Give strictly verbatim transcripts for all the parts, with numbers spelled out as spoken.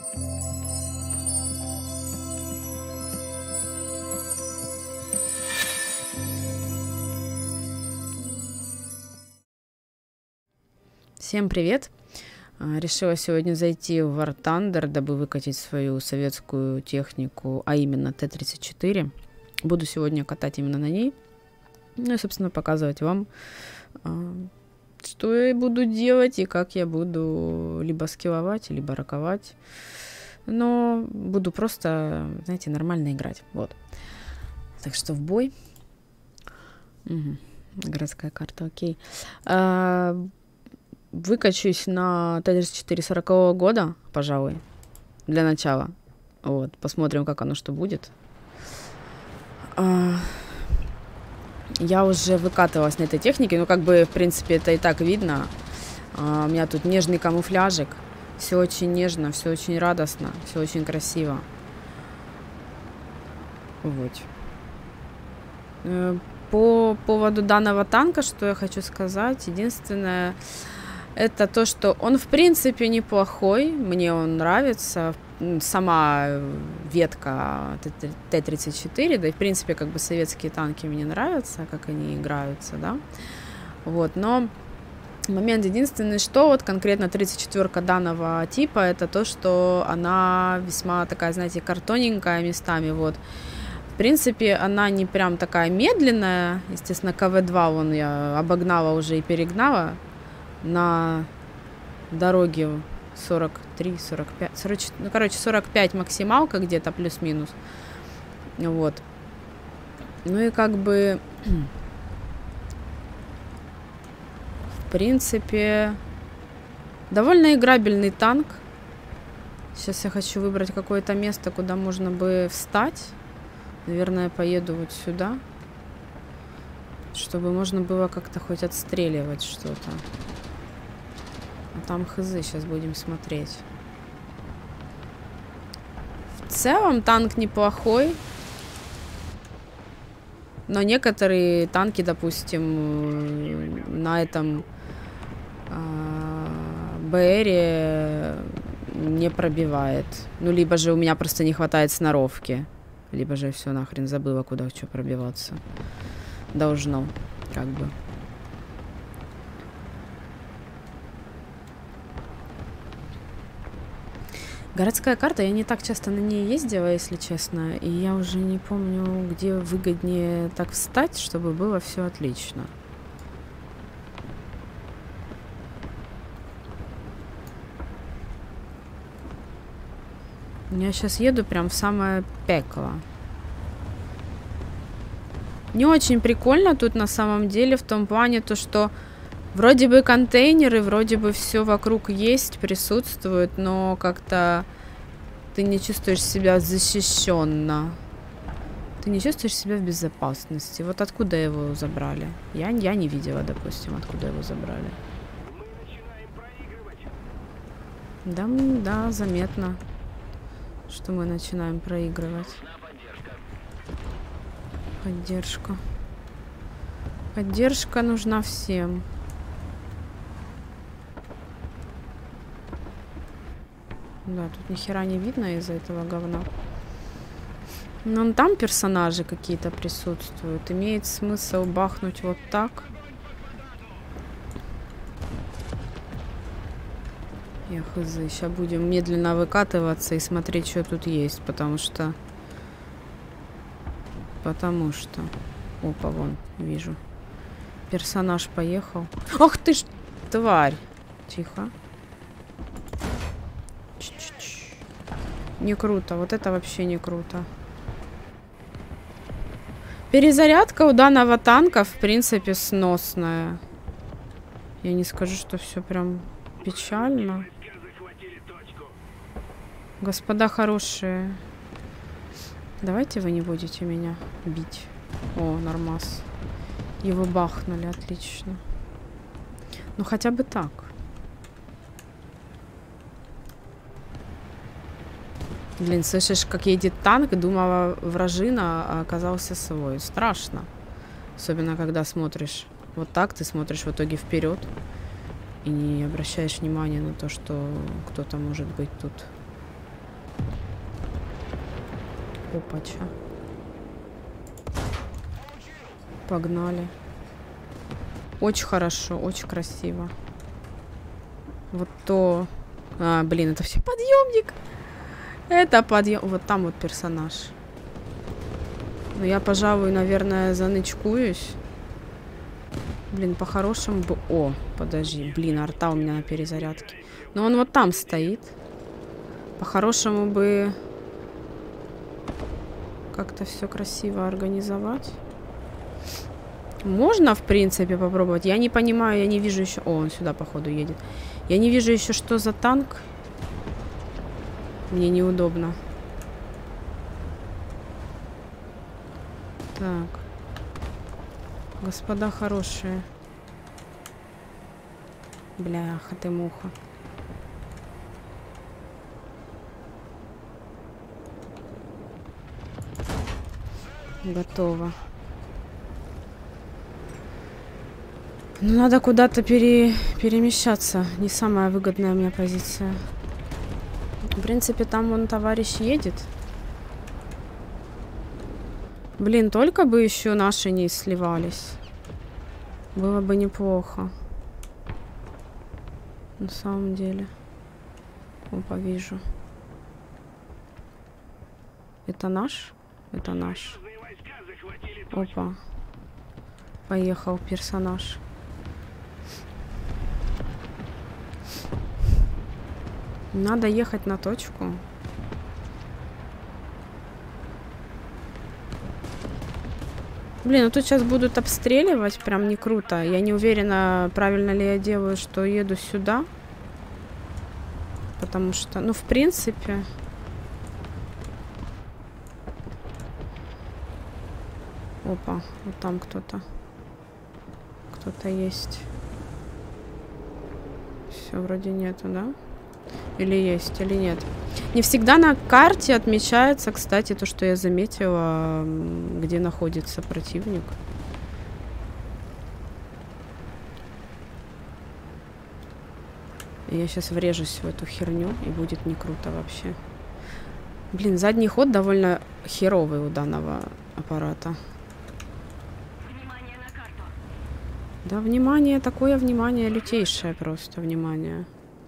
Всем привет! Решила сегодня зайти в War Thunder, дабы выкатить свою советскую технику, а именно Т тридцать четыре. Буду сегодня катать именно на ней. Ну и, собственно, показывать вам, что я буду делать и как я буду либо скилловать, либо роковать. Но буду просто, знаете, нормально играть. Вот. Так что в бой. Угу. Городская карта, окей. А, выкачусь на Т тридцать четыре сорокового года, пожалуй, для начала. Вот. Посмотрим, как оно что будет. А, я уже выкатывалась на этой технике, ну, как бы, в принципе, это и так видно. А, у меня тут нежный камуфляжик. Все очень нежно, все очень радостно, все очень красиво. Вот. По поводу данного танка, что я хочу сказать, единственное, это то, что он в принципе неплохой, мне он нравится, сама ветка Т тридцать четыре, да и в принципе как бы советские танки мне нравятся, как они играются, да, вот, но момент единственный, что вот конкретно тридцать четвёрка данного типа, это то, что она весьма такая, знаете, картоненькая местами, вот. В принципе, она не прям такая медленная. Естественно, К В два вон я обогнала уже и перегнала на дороге сорок три сорок пять, сорок, ну, короче, сорок пять максималка где-то плюс-минус. Вот. Ну и как бы в принципе довольно играбельный танк. Сейчас я хочу выбрать какое-то место, куда можно бы встать. Наверное, поеду вот сюда, чтобы можно было как-то хоть отстреливать что-то. А там хз, сейчас будем смотреть. В целом танк неплохой. Но некоторые танки, допустим, на этом БРе не пробивает. Ну, либо же у меня просто не хватает сноровки. Либо же все нахрен забыла, куда что пробиваться. Должно, как бы. Городская карта, я не так часто на ней ездила, если честно. И я уже не помню, где выгоднее так встать, чтобы было все отлично. Я сейчас еду прям в самое пекло. Не очень прикольно тут на самом деле в том плане, то что вроде бы контейнеры, вроде бы все вокруг есть, присутствует, но как-то ты не чувствуешь себя защищенно. Ты не чувствуешь себя в безопасности. Вот откуда его забрали? Я, я не видела, допустим, откуда его забрали. Да, да, заметно, что мы начинаем проигрывать. Поддержка. Поддержка нужна всем. Да, тут ни хера не видно из-за этого говна. Но там персонажи какие-то присутствуют. Имеет смысл бахнуть вот так. Я хз. Сейчас будем медленно выкатываться и смотреть, что тут есть. Потому что... Потому что... Опа, вон, вижу. Персонаж поехал. Ах ты ж, тварь! Тихо. Ч-ч-ч. Не круто. Вот это вообще не круто. Перезарядка у данного танка, в принципе, сносная. Я не скажу, что все прям печально. Господа хорошие. Давайте вы не будете меня бить. О, нормас. Его бахнули, отлично. Ну, хотя бы так. Блин, слышишь, как едет танк, думала вражина, а оказался свой. Страшно. Особенно, когда смотришь вот так, ты смотришь в итоге вперед и не обращаешь внимания на то, что кто-то может быть тут Опача. Погнали. Очень хорошо, очень красиво. Вот то... А, блин, это все подъемник. Это подъем... Вот там вот персонаж. Ну, я, пожалуй, наверное, занычкуюсь. Блин, по-хорошему бы... О, подожди. Блин, арта у меня на перезарядке. Но он вот там стоит. По-хорошему бы... Как-то все красиво организовать. Можно, в принципе, попробовать. Я не понимаю, я не вижу еще... О, он сюда, походу, едет. Я не вижу еще, что за танк. Мне неудобно. Так. Господа хорошие. Бляха ты муха. Готово. Ну, надо куда-то пере... перемещаться. Не самая выгодная у меня позиция. В принципе, там вон товарищ едет. Блин, только бы еще наши не сливались. Было бы неплохо. На самом деле. Опа, вижу. Это наш? Это наш. Опа. Поехал персонаж. Надо ехать на точку. Блин, ну тут сейчас будут обстреливать. Прям не круто. Я не уверена, правильно ли я делаю, что еду сюда. Потому что, ну, в принципе... Опа, вот там кто-то. Кто-то есть. Все, вроде нету, да? Или есть, или нет. Не всегда на карте отмечается, кстати, то, что я заметила, где находится противник. Я сейчас врежусь в эту херню, и будет не круто вообще. Блин, задний ход довольно херовый у данного аппарата. Внимание на карту. Да, внимание, такое внимание, лютейшее просто внимание.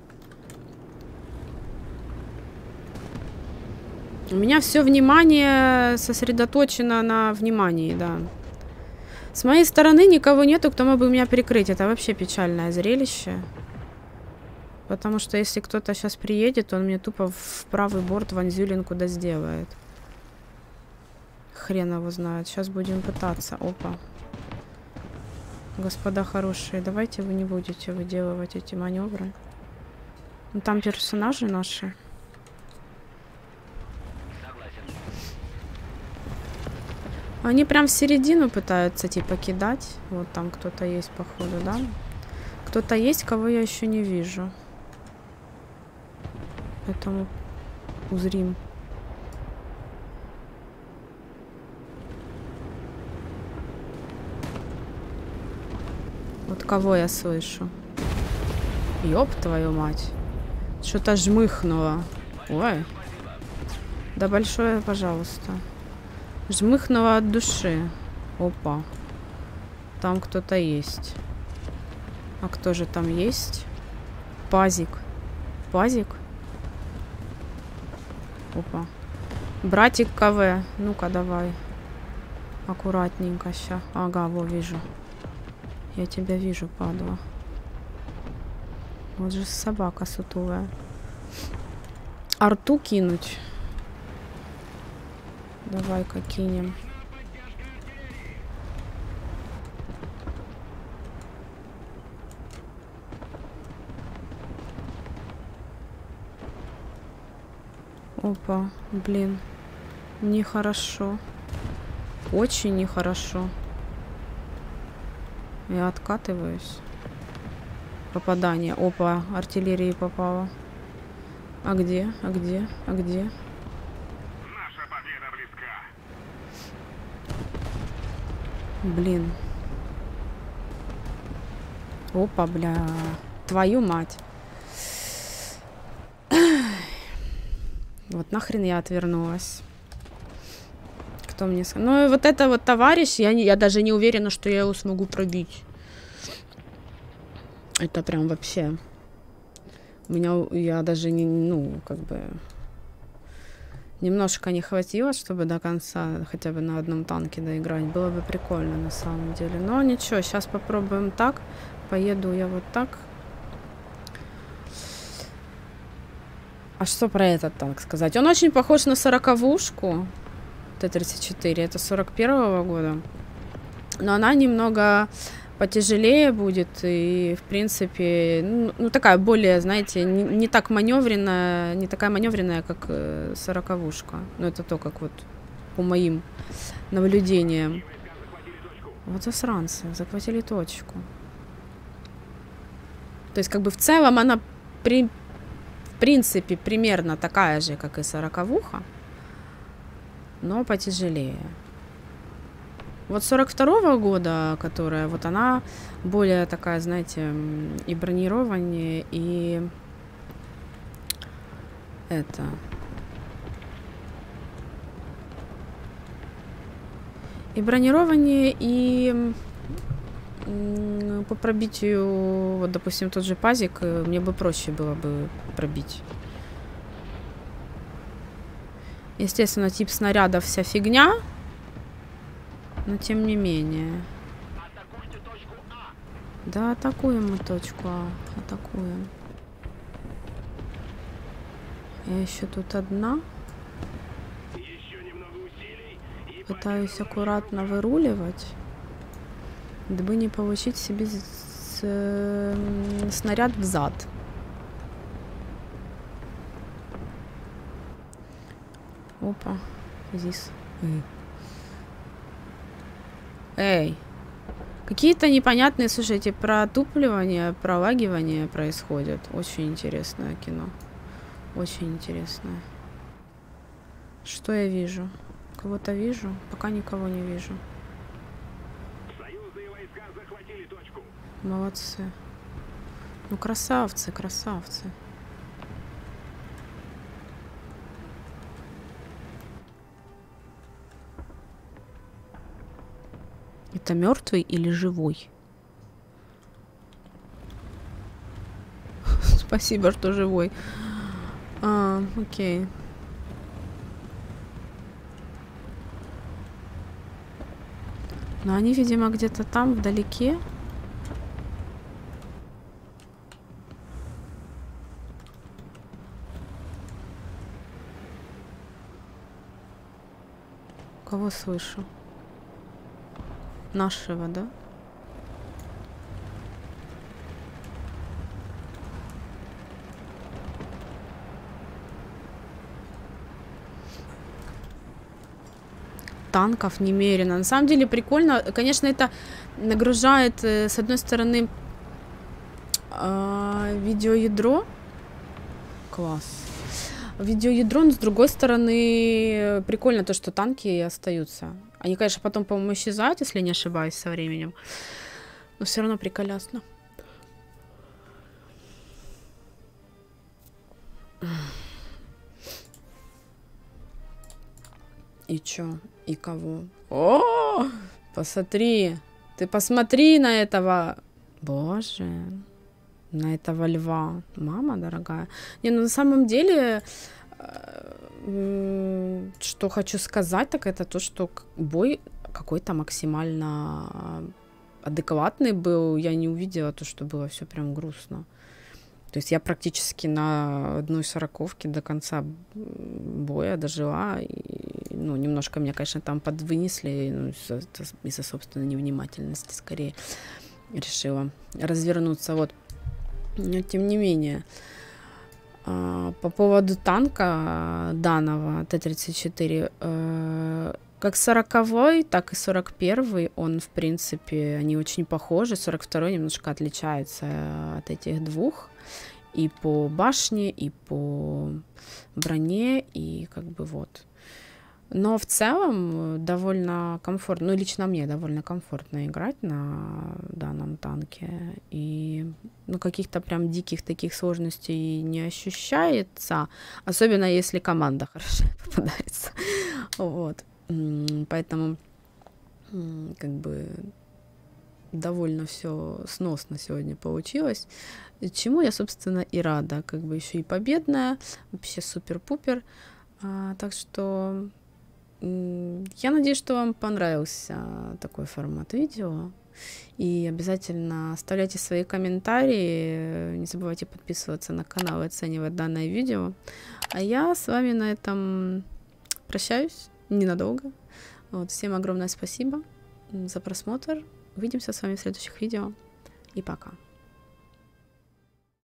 У меня все внимание сосредоточено на внимании, да. С моей стороны никого нету, кто мог бы меня прикрыть. Это вообще печальное зрелище. Потому что если кто-то сейчас приедет, он мне тупо в правый борт Ванзюлин куда сделает. Хрен его знает. Сейчас будем пытаться. Опа. Господа хорошие, давайте вы не будете выделывать эти маневры. Ну, там персонажи наши. Они прям в середину пытаются, типа, кидать. Вот там кто-то есть, походу, да? Кто-то есть, кого я еще не вижу. Поэтому узрим. Вот кого я слышу? Ёб твою мать. Что-то жмыхнуло. Ой. Да большое, пожалуйста. Жмыхнуло от души. Опа. Там кто-то есть. А кто же там есть? Пазик. Пазик? Опа. Братик КВ. Ну-ка, давай. Аккуратненько ща. Ага, во, вижу. Я тебя вижу, падла. Вот же собака сутулая. Арту кинуть. Давай-ка кинем. Опа, блин. Нехорошо. Очень нехорошо. Я откатываюсь. Попадание. Опа, артиллерии попало. А где? А где? А где? Наша победа близка. Блин. Опа, бля. Твою мать. Вот нахрен я отвернулась. Кто мне сказал? Ну, и вот это вот товарищ, я, не, я даже не уверена, что я его смогу пробить. Это прям вообще... У меня, я даже не, ну, как бы... Немножко не хватило, чтобы до конца хотя бы на одном танке доиграть. Было бы прикольно на самом деле. Но ничего, сейчас попробуем так. Поеду я вот так. А что про этот танк сказать? Он очень похож на сороковушку Т тридцать четыре. Это сорок первого года. Но она немного потяжелее будет. И, в принципе, ну, ну такая более, знаете, не, не так маневренная, не такая маневренная, как э, сороковушка. Но это то, как вот по моим наблюдениям. Вот засранцы, захватили точку. То есть, как бы в целом она при, в принципе примерно такая же, как и сороковуха, но потяжелее. Вот сорок второго года, которая, вот она более такая, знаете, и бронированнее, и это... И бронированнее, и по пробитию, вот, допустим, тот же пазик, мне бы проще было бы пробить. Естественно, тип снарядов вся фигня, но тем не менее. Да, атакуем мы точку А. Атакуем. Я еще тут одна. Пытаюсь аккуратно выруливать, дабы не получить себе с, с, снаряд в зад. Опа, здесь. Эй, какие-то непонятные, слушайте, протупливания, пролагивания происходят. Очень интересное кино. Очень интересное. Что я вижу? Кого-то вижу? Пока никого не вижу. Союзные войска захватили точку. Молодцы. Ну, красавцы, красавцы. Это мертвый или живой? Спасибо, что живой. А, окей. Но они, видимо, где-то там, вдалеке. Кого слышу? Нашего, да? Танков немерено. На самом деле прикольно. Конечно, это нагружает, с одной стороны, видеоядро. Класс. Видеоядро, но с другой стороны, прикольно то, что танки остаются. Они, конечно, потом, по-моему, исчезают, если не ошибаюсь, со временем. Но все равно приколясно. И чё? И кого? О, посмотри. Ты посмотри на этого. Боже. На этого льва. Мама дорогая. Не, ну на самом деле, что хочу сказать, так это то, что бой какой-то максимально адекватный был. Я не увидела то, что было все прям грустно. То есть я практически на одной сороковке до конца боя дожила. И, ну, немножко меня, конечно, там подвынесли, ну, из-за, из-за собственной невнимательности скорее решила развернуться. Вот. Но тем не менее, по поводу танка данного Т тридцать четыре, как сороковой, так и сорок первый, он, в принципе, они очень похожи. сорок второй немножко отличается от этих двух. И по башне, и по броне, и как бы вот. Но в целом довольно комфортно, ну, лично мне довольно комфортно играть на данном танке. И, ну, каких-то прям диких таких сложностей не ощущается. Особенно если команда хорошая попадается. Вот. Поэтому как бы довольно все сносно сегодня получилось, чему я, собственно, и рада, как бы еще и победная, вообще супер-пупер. А, так что я надеюсь, что вам понравился такой формат видео. И обязательно оставляйте свои комментарии. Не забывайте подписываться на канал и оценивать данное видео. А я с вами на этом прощаюсь ненадолго. Вот, всем огромное спасибо за просмотр. Увидимся с вами в следующих видео. И пока.